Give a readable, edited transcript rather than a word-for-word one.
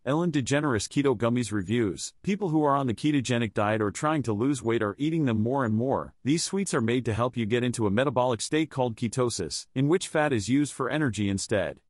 Ellen DeGeneres Keto Gummies Reviews. People who are on the ketogenic diet or trying to lose weight are eating them more and more. These sweets are made to help you get into a metabolic state called ketosis, in which fat is used for energy instead.